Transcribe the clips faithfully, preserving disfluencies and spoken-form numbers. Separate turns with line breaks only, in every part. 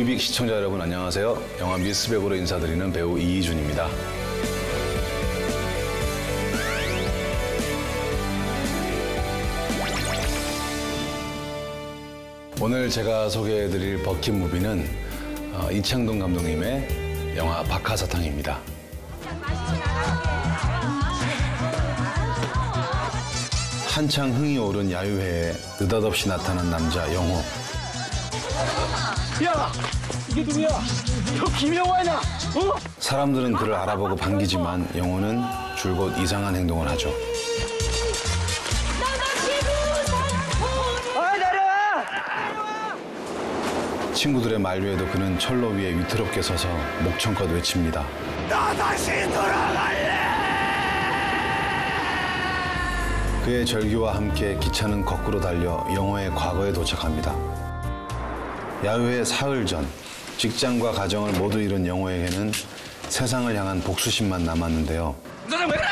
무비빅 시청자 여러분 안녕하세요. 영화 미스백으로 인사드리는 배우 이희준입니다. 오늘 제가 소개해드릴 버킷무비는 어, 이창동 감독님의 영화 박하사탕입니다. 한창 흥이 오른 야유회에 느닷없이 나타난 남자 영호.
야, 이게 누구야? 저 김영환이야. 어?
사람들은 그를 알아보고 반기지만 영호는 줄곧 이상한 행동을 하죠.
아, 내려와!
친구들의 만류에도 그는 철로 위에 위태롭게 서서 목청껏 외칩니다.
나 다시 돌아갈래!
그의 절규와 함께 기차는 거꾸로 달려 영호의 과거에 도착합니다. 야유회 사흘 전, 직장과 가정을 모두 잃은 영호에게는 세상을 향한 복수심만 남았는데요.
너는 왜 그래?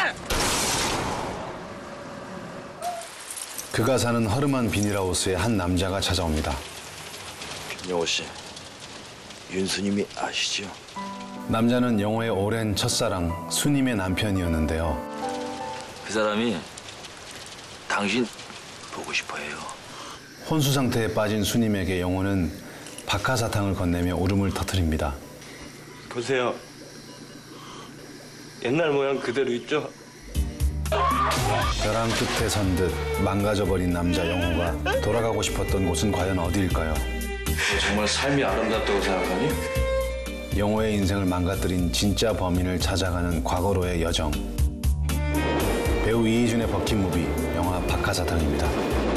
그가 사는 허름한 비닐하우스에 한 남자가 찾아옵니다.
김영호 씨, 윤수님이 아시죠?
남자는 영호의 오랜 첫사랑 수님의 남편이었는데요.
그 사람이 당신 보고 싶어 해요.
혼수 상태에 빠진 수님에게 영호는 박하사탕을 건네며 울음을 터뜨립니다.
보세요. 옛날 모양 그대로 있죠?
벼랑 끝에 선 듯 망가져버린 남자 영호가 돌아가고 싶었던 곳은 과연 어디일까요?
정말 삶이 아름답다고 생각하니?
영호의 인생을 망가뜨린 진짜 범인을 찾아가는 과거로의 여정. 배우 이희준의 버킷무비, 영화 박하사탕입니다.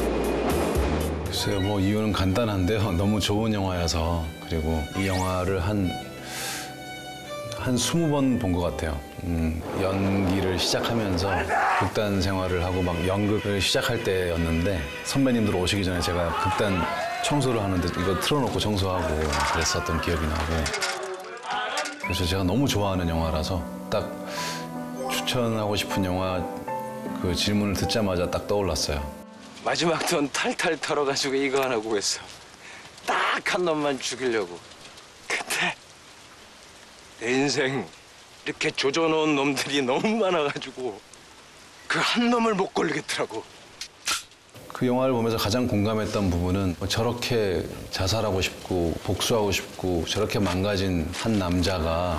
글쎄요, 뭐 이유는 간단한데요. 너무 좋은 영화여서. 그리고 이 영화를 한, 한 스무 번 본 것 같아요. 음, 연기를 시작하면서 극단 생활을 하고 막 연극을 시작할 때였는데 선배님들 오시기 전에 제가 극단 청소를 하는데 이거 틀어놓고 청소하고 그랬었던 기억이 나고. 그래서 제가 너무 좋아하는 영화라서 딱 추천하고 싶은 영화 그 질문을 듣자마자 딱 떠올랐어요.
마지막 돈 탈탈 털어가지고 이거 하나 구했어. 딱 한 놈만 죽이려고. 근데 내 인생 이렇게 조져놓은 놈들이 너무 많아가지고 그 한 놈을 못 걸리겠더라고.
그 영화를 보면서 가장 공감했던 부분은 저렇게 자살하고 싶고 복수하고 싶고 저렇게 망가진 한 남자가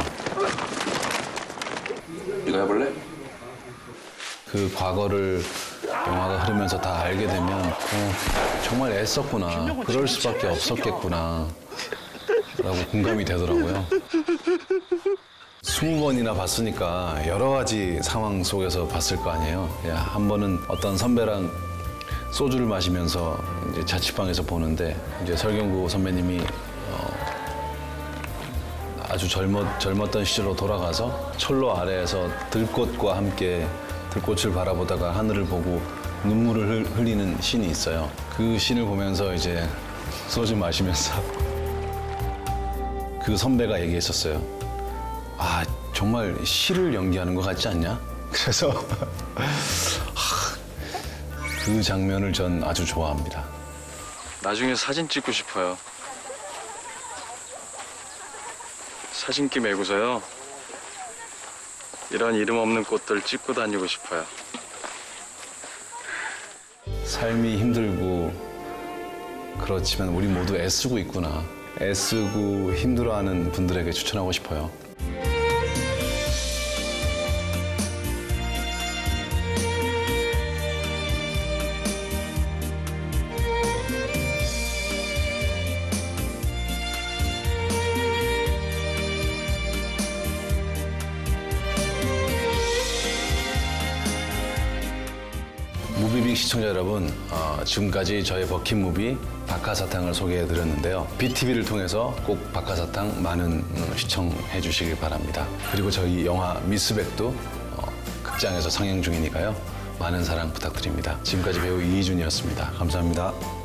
이거 해볼래?
그 과거를 영화가 흐르면서 다 알게 되면 어, 정말 애썼구나, 그럴 수밖에 없었겠구나 라고 공감이 되더라고요. 스무 번이나 봤으니까 여러 가지 상황 속에서 봤을 거 아니에요. 야, 한 번은 어떤 선배랑 소주를 마시면서 이제 자취방에서 보는데 이제 설경구 선배님이 어, 아주 젊었, 젊었던 시절로 돌아가서 철로 아래에서 들꽃과 함께 들꽃을 바라보다가 하늘을 보고 눈물을 흘리는 씬이 있어요. 그 씬을 보면서 이제 소주 마시면서 그 선배가 얘기했었어요. 아, 정말 시를 연기하는 것 같지 않냐? 그래서 그 장면을 전 아주 좋아합니다.
나중에 사진 찍고 싶어요. 사진기 메고서요. 이런 이름 없는 꽃들 찍고 다니고 싶어요.
삶이 힘들고 그렇지만 우리 모두 애쓰고 있구나. 애쓰고 힘들어하는 분들에게 추천하고 싶어요. 무비빅 시청자 여러분, 어, 지금까지 저의 버킷무비 박하사탕을 소개해드렸는데요. 비티비를 통해서 꼭 박하사탕 많은 음, 시청해 주시길 바랍니다. 그리고 저희 영화 미스백도 어, 극장에서 상영 중이니까요. 많은 사랑 부탁드립니다. 지금까지 배우 이희준이었습니다. 감사합니다.